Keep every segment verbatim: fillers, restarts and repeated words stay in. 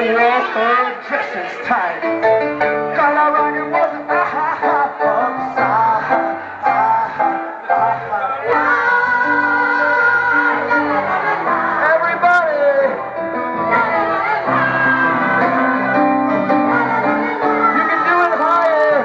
wore her dresses tight. Color rockin' was an ah-ha-ha folks, ah-ha, ah-ha, ah-ha. Everybody, you can do it higher.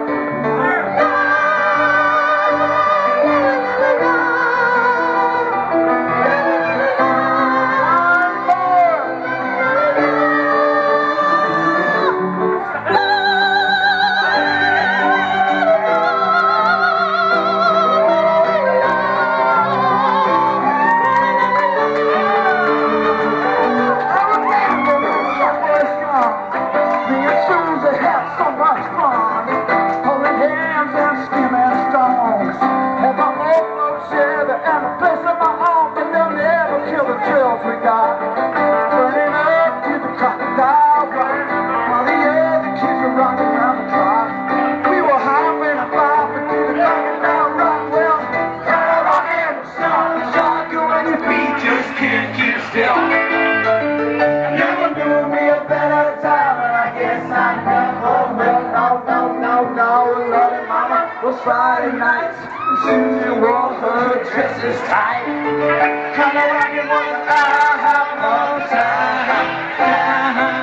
We got burning up to the crocodile rock, while the other kids were rocking around the clock. We were hopping and bopping to the crocodile rock. Well, kind of rocking the sunshine, when your feet just can't keep still. Never knew me a better time, and I guess I never will. No, no, no, no, Lordy Mama was Friday nights, and Susie wore her dresses tight. Kind of rocking was an ah-ha long time.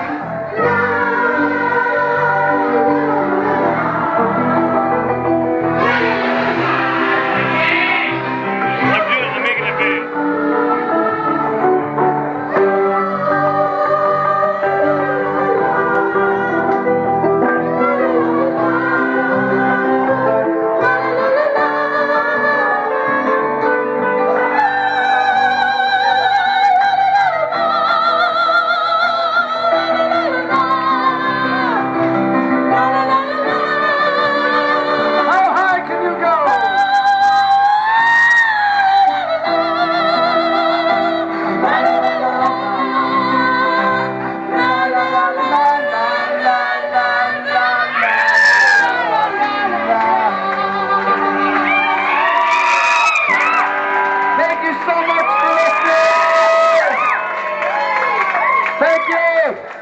I'm doing the making a video. Thank you.